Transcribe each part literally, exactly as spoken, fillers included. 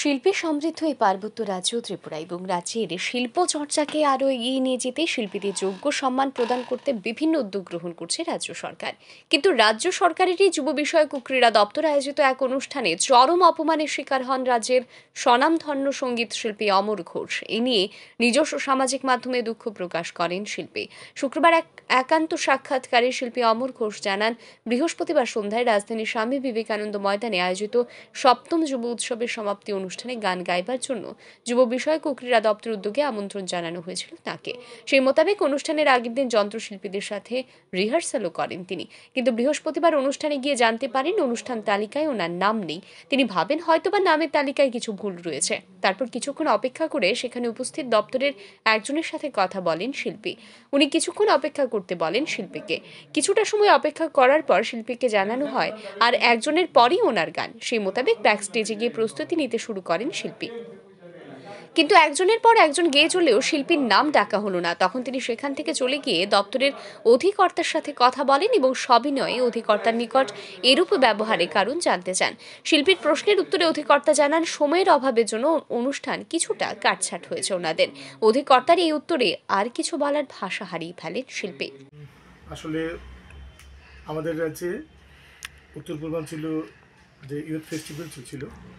শিল্পী সমৃদ্ধ এই পার্বত্য রাজ্য ত্রিপুরা এবং রাজ্যের শিল্প চর্চাকে আরও এগিয়ে নিয়ে যেতে শিল্পীদের যোগ্য সম্মান প্রদান করতে বিভিন্ন উদ্যোগ গ্রহণ করছে রাজ্য সরকার। কিন্তু রাজ্য সরকারেরই যুব বিষয়ক ও ক্রীড়া দপ্তর আয়োজিত এক অনুষ্ঠানে চরম অপমানের শিকার হন রাজ্যের স্বনামধন্য সঙ্গীত শিল্পী অমর ঘোষ। এ নিয়ে নিজস্ব সামাজিক মাধ্যমে দুঃখ প্রকাশ করেন শিল্পী। শুক্রবার এক একান্ত সাক্ষাৎকারে শিল্পী অমর ঘোষ জানান, বৃহস্পতিবার সন্ধ্যায় রাজধানীর স্বামী বিবেকানন্দ ময়দানে আয়োজিত সপ্তম যুব উৎসবের সমাপ্তি অনুষ্ঠানে গান গাইবার জন্য যুব বিষয়ক ও ক্রীড়া দপ্তর উদ্যোগে আমন্ত্রণ জানানো হয়েছিল তাকে। সেই মোতাবেক অনুষ্ঠানের আগের দিন যন্ত্রশিল্পীদের সাথে রিহার্সালও করেন তিনি। কিন্তু বৃহস্পতিবার অনুষ্ঠানে গিয়ে জানতে পারেন অনুষ্ঠান তালিকায় ওনার নাম নেই। তিনি ভাবেন হয়তোবা নামের তালিকায় কিছু ভুল রয়েছে। তারপর কিছুক্ষণ অপেক্ষা করে সেখানে উপস্থিত দপ্তরের একজনের সাথে কথা বলেন শিল্পী। উনি কিছুক্ষণ অপেক্ষা করতে বলেন শিল্পীকে। কিছুটা সময় অপেক্ষা করার পর শিল্পীকে জানানো হয় আর একজনের পরই ওনার গান। সেই মোতাবেক ব্যাক স্টেজে গিয়ে প্রস্তুতি নিতে শুরু করেন শিল্পী। কিন্তু একজনের পর একজন গেয়ে চলেও শিল্পীর নাম ডাকা হলো না। তখন তিনি সেখান থেকে চলে গিয়ে দপ্তরের অধিকর্তার সাথে কথা বলেন এবং সবিনয়ে অধিকর্তার নিকট এরূপ ব্যবহারের কারণ জানতে চান। শিল্পীর প্রশ্নের উত্তরে অধিকর্তা জানান, সময়ের অভাবের জন্য অনুষ্ঠান কিছুটা কাটছাট হয়েছে ওনাদের। অধিকর্তার এই উত্তরে আর কিছু বলার ভাষা হারিয়ে ফেলেন শিল্পী। আসলে আমাদের রাজ্যে উত্তর পূর্বাঞ্চল যে ইউথ ফেস্টিভ্যাল চলছিল,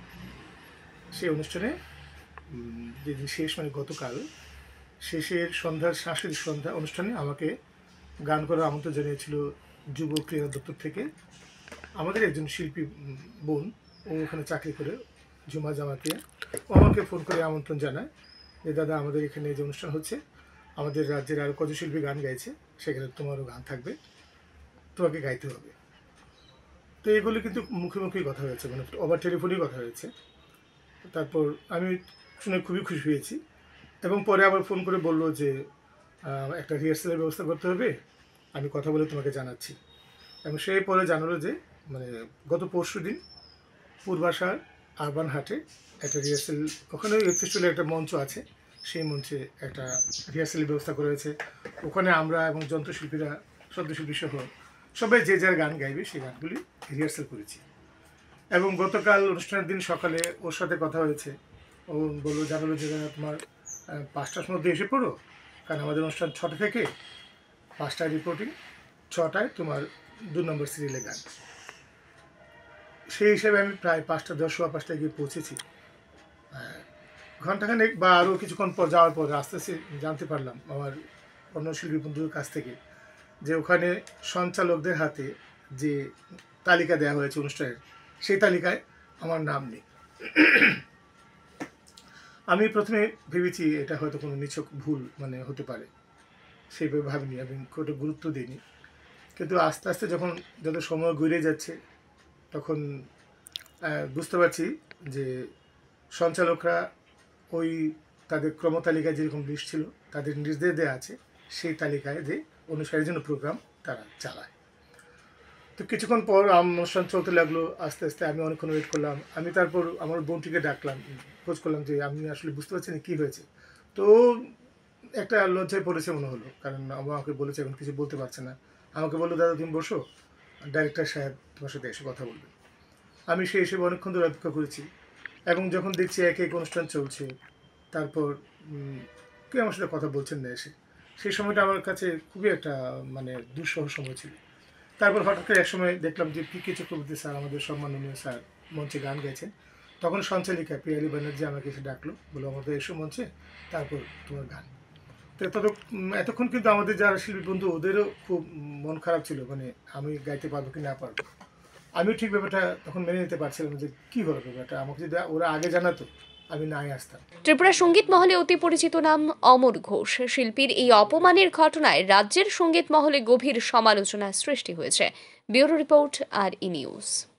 সেই অনুষ্ঠানে যেদিন শেষ মানে গতকাল শেষের সন্ধ্যার সাংস্কৃতিক সন্ধ্যা অনুষ্ঠানে আমাকে গান করার আমন্ত্রণ জানিয়েছিল যুব ক্রীড়া দপ্তর থেকে। আমাদের একজন শিল্পী বোন, ও ওখানে চাকরি করে, ঝুমা জামাতিয়া, ও আমাকে ফোন করে আমন্ত্রণ জানায় যে দাদা, আমাদের এখানে যে অনুষ্ঠান হচ্ছে, আমাদের রাজ্যের আরও কত শিল্পী গান গাইছে, সেখানে তোমারও গান থাকবে, তোমাকে গাইতে হবে। তো এগুলো কিন্তু মুখে মুখেই কথা হয়েছে, মানে ওভার টেলিফোনেই কথা হয়েছে। তারপর আমি শুনে খুবই খুশি হয়েছি এবং পরে আবার ফোন করে বললো যে একটা রিহার্সালের ব্যবস্থা করতে হবে, আমি কথা বলে তোমাকে জানাচ্ছি। এবং সেই পরে জানালো যে মানে গত পরশু দিন পূর্বাশার আরবান হাটে একটা রিহার্সাল, ওখানে ইউথ ফেস্টিভ্যালের একটা মঞ্চ আছে, সেই মঞ্চে একটা রিহার্সালের ব্যবস্থা করা হয়েছে। ওখানে আমরা এবং যন্ত্রশিল্পীরা, শব্দশিল্পী সহ সবাই যে যার গান গাইবে সেই গানগুলি রিহার্সাল করেছি। এবং গতকাল অনুষ্ঠানের দিন সকালে ওর সাথে কথা হয়েছে। ও বললো, জানালো যে তোমার পাঁচটার মধ্যে এসে পড়ো, কারণ আমাদের অনুষ্ঠান ছটা থেকে পাঁচটায় রিপোর্টিং, ছটায় তোমার দু নম্বর সিরিয়ালে গান। সেই হিসাবে আমি প্রায় পাঁচটা দশ বা পাঁচটায় গিয়ে পৌঁছেছি। ঘণ্টাখানেক বা আরও কিছুক্ষণ পর যাওয়ার পর আস্তে আস্তে জানতে পারলাম আমার অন্য শিল্পী বন্ধুদের কাছ থেকে যে ওখানে সঞ্চালকদের হাতে যে তালিকা দেওয়া হয়েছে অনুষ্ঠানের, সেই তালিকায় আমার নাম নেই। আমি প্রথমে ভেবেছি এটা হয়তো কোনো নিছক ভুল মানে হতে পারে, সেইভাবে ভাবিনি এবং কোনো গুরুত্ব দিইনি। কিন্তু আস্তে আস্তে যখন যত সময় গড়িয়ে যাচ্ছে, তখন বুঝতে পারছি যে সঞ্চালকরা ওই তাদের ক্রমতালিকায় যেরকম লিস্ট ছিল, তাদের নির্দেশ দেওয়া আছে, সেই তালিকায় যে অনুসারীর জন্য প্রোগ্রাম তারা চালায়। তো কিছুক্ষণ পর অনুষ্ঠান চলতে লাগলো, আস্তে আস্তে আমি অনেকক্ষণ ওয়েট করলাম। আমি তারপর আমার বোনটিকে ডাকলাম, খোঁজ করলাম যে আমি আসলে বুঝতে পারছি না কী হয়েছে। তো একটা লজ্জায় পড়েছে মনে হলো, কারণ আমাকে বলেছে এখন কিছু বলতে পারছে না। আমাকে বললো, দাদা তুমি বসো, ডাইরেক্টর সাহেব তোমার সাথে এসে কথা বলবে। আমি সেই হিসেবে অনেকক্ষণ ধরে অপেক্ষা করেছি এবং যখন দেখছি এক এক অনুষ্ঠান চলছে, তারপর কেউ আমার সাথে কথা বলছেন না এসে, সেই সময়টা আমার কাছে খুবই একটা মানে দুঃসহ সময় ছিল। তারপর হঠাৎ করে এক সময় দেখলাম যে পি কে চক্রবর্তী স্যার, আমাদের সম্মাননীয় স্যার, মঞ্চে গান গাইছেন। তখন সঞ্চালিকা পিয়ালি ব্যানার্জি আমাকে এসে ডাকলো, বলো আমাদের এসো মঞ্চে, তারপর তোমার গান। তো তত এতক্ষণ কিন্তু আমাদের যারা শিল্পী বন্ধু, ওদেরও খুব মন খারাপ ছিল, মানে আমি গাইতে পারবো কি না পারবো। আমিও ঠিক ব্যাপারটা তখন মেনে নিতে পারছিলাম যে কী হলো ব্যাপারটা, আমাকে যদি ওরা আগে জানাতো আমি নাই আসতাম। ত্রিপুরা সঙ্গীত মহলে অতি পরিচিত নাম অমর ঘোষ। শিল্পীর এই অপমানের ঘটনায় রাজ্যের সঙ্গীত মহলে গভীর সমালোচনার সৃষ্টি হয়েছে। ব্যুরো রিপোর্ট, আর ই নিউজ।